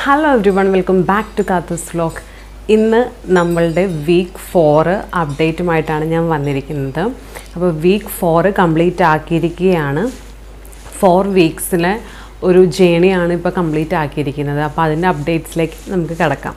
Hello everyone, welcome back to Cathu's vlog. ഇന്ന് നമ്മളുടെ week 4 അപ്ഡേറ്റുമായിട്ടാണ് ഞാൻ വന്നിരിക്കുന്നത്. അപ്പോൾ വീക്ക് 4 കംപ്ലീറ്റ് ആക്കിയിരിക്കുകയാണ്. 4 വീക്സിലെ ഒരു ജേണിയാണ് ഇപ്പോൾ കംപ്ലീറ്റ് ആക്കിയിരിക്കുന്നത്. അപ്പോൾ അതിൻ്റെ അപ്ഡേറ്റ്സിലേക്ക് നമുക്ക് കിടക്കാം.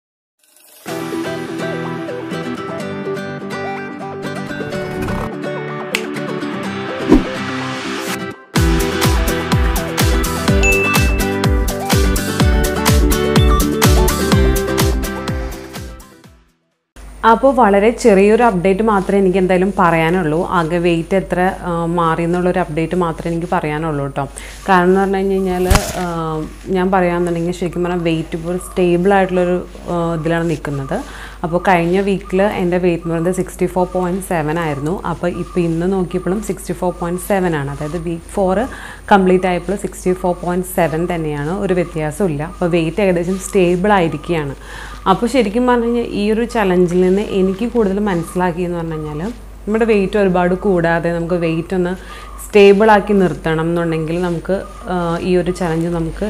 അപ്പോൾ വളരെ ചെറിയൊരു അപ്ഡേറ്റ് മാത്രമേ എനിക്ക് എന്തായാലും പറയാനുള്ളൂ. ആകെ വെയിറ്റ് എത്ര മാറി എന്നുള്ളൊരു അപ്ഡേറ്റ് മാത്രമേ എനിക്ക് പറയാനുള്ളൂ കേട്ടോ. കാരണം എന്ന് പറഞ്ഞു കഴിഞ്ഞാൽ ഞാൻ പറയാമെന്നുണ്ടെങ്കിൽ ശരിക്കും പറഞ്ഞാൽ വെയിറ്റ് ഇപ്പോൾ സ്റ്റേബിളായിട്ടുള്ളൊരു ഇതിലാണ് നിൽക്കുന്നത്. അപ്പോൾ കഴിഞ്ഞ വീക്കിൽ എൻ്റെ വെയിറ്റ് എന്ന് പറയുന്നത് 64.7 ആയിരുന്നു. അപ്പോൾ ഇപ്പോൾ ഇന്ന് നോക്കിയപ്പോഴും 64.7 ആണ്. അതായത് വീക്ക് 4 കംപ്ലീറ്റ് ആയപ്പോൾ 64.7 തന്നെയാണ്, ഒരു വ്യത്യാസമില്ല. അപ്പോൾ വെയിറ്റ് ഏകദേശം സ്റ്റേബിളായിരിക്കുകയാണ്. അപ്പോൾ ശരിക്കും പറഞ്ഞു കഴിഞ്ഞാൽ ഈ ഒരു ചലഞ്ചിൽ നിന്ന് എനിക്ക് കൂടുതൽ മനസ്സിലാക്കിയെന്ന് പറഞ്ഞു കഴിഞ്ഞാൽ നമ്മുടെ വെയിറ്റ് ഒരുപാട് കൂടാതെ നമുക്ക് വെയിറ്റ് ഒന്ന് സ്റ്റേബിളാക്കി നിർത്തണം എന്നുണ്ടെങ്കിൽ നമുക്ക് ഈ ഒരു ചലഞ്ച് നമുക്ക്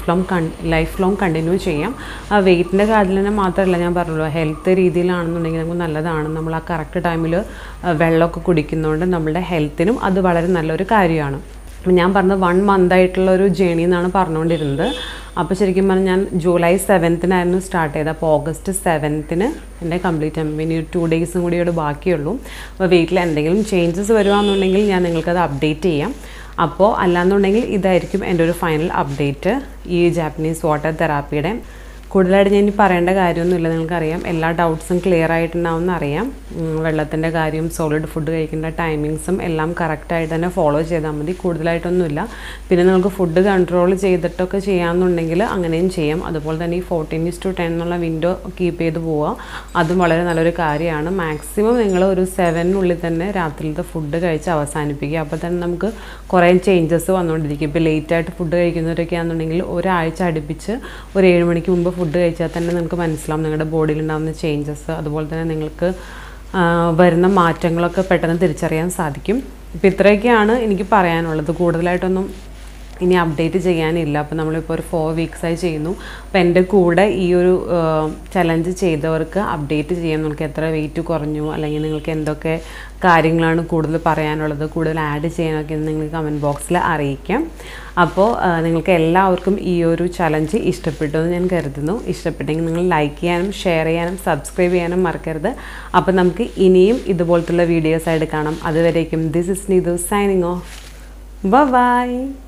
ലൈഫ് ലോങ് കണ്ടിന്യൂ ചെയ്യാം. ആ വെയിറ്റിൻ്റെ കാര്യത്തിൽ തന്നെ മാത്രമല്ല, ഞാൻ പറഞ്ഞല്ലോ ഹെൽത്ത് രീതിയിലാണെന്നുണ്ടെങ്കിൽ നമുക്ക് നല്ലതാണ്. നമ്മൾ ആ കറക്റ്റ് ടൈമിൽ വെള്ളമൊക്കെ കുടിക്കുന്നതുകൊണ്ട് നമ്മളുടെ ഹെൽത്തിനും അത് വളരെ നല്ലൊരു കാര്യമാണ്. ഞാൻ പറഞ്ഞത് 1 മന്തായിട്ടുള്ളൊരു ജേണി എന്നാണ് പറഞ്ഞുകൊണ്ടിരുന്നത്. അപ്പോൾ ശരിക്കും പറഞ്ഞാൽ ഞാൻ ജൂലൈ 7-നായിരുന്നു സ്റ്റാർട്ട് ചെയ്തത്. അപ്പോൾ ഓഗസ്റ്റ് 7-ന് എൻ്റെ കംപ്ലീറ്റ് ആകും. ഇനി 2 ഡേയ്സും കൂടിയോട് ബാക്കിയുള്ളൂ. അപ്പോൾ വെയിറ്റിൽ എന്തെങ്കിലും ചേഞ്ചസ് വരുവാണെന്നുണ്ടെങ്കിൽ ഞാൻ നിങ്ങൾക്കത് അപ്ഡേറ്റ് ചെയ്യാം. അപ്പോൾ അല്ലാന്നുണ്ടെങ്കിൽ ഇതായിരിക്കും എൻ്റെ ഒരു ഫൈനൽ അപ്ഡേറ്റ് ഈ ജാപ്പനീസ് വാട്ടർ തെറാപ്പിയുടെ. കൂടുതലായിട്ട് ഞാൻ ഇനി പറയേണ്ട കാര്യമൊന്നുമില്ല, നിങ്ങൾക്കറിയാം. എല്ലാ ഡൗട്ട്സും ക്ലിയർ ആയിട്ടുണ്ടാവുമെന്ന് അറിയാം. വെള്ളത്തിൻ്റെ കാര്യം, സോളിഡ് ഫുഡ് കഴിക്കേണ്ട ടൈമിങ്സും എല്ലാം കറക്റ്റായിട്ട് തന്നെ ഫോളോ ചെയ്താൽ മതി. കൂടുതലായിട്ടൊന്നുമില്ല. പിന്നെ നിങ്ങൾക്ക് ഫുഡ് കൺട്രോൾ ചെയ്തിട്ടൊക്കെ ചെയ്യാമെന്നുണ്ടെങ്കിൽ അങ്ങനെയും ചെയ്യാം. അതുപോലെ തന്നെ ഈ 14:10 എന്നുള്ള വിൻഡോ കീപ്പ് ചെയ്ത് പോവുക, അതും വളരെ നല്ലൊരു കാര്യമാണ്. മാക്സിമം നിങ്ങൾ ഒരു 7-നുള്ളിൽ തന്നെ രാത്രിയിലത്തെ ഫുഡ് കഴിച്ച് അവസാനിപ്പിക്കുക. അപ്പോൾ തന്നെ നമുക്ക് കുറേ ചേഞ്ചസ് വന്നുകൊണ്ടിരിക്കും. ഇപ്പോൾ ലേറ്റായിട്ട് ഫുഡ് കഴിക്കുന്നവരൊക്കെ ആണെന്നുണ്ടെങ്കിൽ ഒരാഴ്ച അടുപ്പിച്ച് ഒരു 7 മണിക്ക് മുമ്പ് ഫുഡ് കഴിച്ചാൽ തന്നെ നിങ്ങൾക്ക് മനസ്സിലാവും നിങ്ങളുടെ ബോഡിയിലുണ്ടാകുന്ന ചേഞ്ചസ്. അതുപോലെ തന്നെ നിങ്ങൾക്ക് വരുന്ന മാറ്റങ്ങളൊക്കെ പെട്ടെന്ന് തിരിച്ചറിയാൻ സാധിക്കും. ഇപ്പോൾ ഇത്രയൊക്കെയാണ് എനിക്ക് പറയാനുള്ളത്. കൂടുതലായിട്ടൊന്നും ഇനി അപ്ഡേറ്റ് ചെയ്യാനില്ല. അപ്പോൾ നമ്മളിപ്പോൾ ഒരു 4 വീക്സായി ചെയ്യുന്നു. അപ്പോൾ എൻ്റെ കൂടെ ഈ ഒരു ചലഞ്ച് ചെയ്തവർക്ക് അപ്ഡേറ്റ് ചെയ്യാം. നിങ്ങൾക്ക് എത്ര വെയിറ്റ് കുറഞ്ഞു, അല്ലെങ്കിൽ നിങ്ങൾക്ക് എന്തൊക്കെ കാര്യങ്ങളാണ് കൂടുതൽ പറയാനുള്ളത്, കൂടുതൽ ആഡ് ചെയ്യാനൊക്കെ നിങ്ങൾ കമൻറ്റ് ബോക്സിൽ അറിയിക്കാം. അപ്പോൾ നിങ്ങൾക്ക് എല്ലാവർക്കും ഈ ഒരു ചലഞ്ച് ഇഷ്ടപ്പെട്ടു എന്ന് ഞാൻ കരുതുന്നു. ഇഷ്ടപ്പെട്ടെങ്കിൽ നിങ്ങൾ ലൈക്ക് ചെയ്യാനും ഷെയർ ചെയ്യാനും സബ്സ്ക്രൈബ് ചെയ്യാനും മറക്കരുത്. അപ്പോൾ നമുക്ക് ഇനിയും ഇതുപോലത്തുള്ള വീഡിയോസായിട്ട് കാണാം. അതുവരേക്കും this is Neethu signing off. By.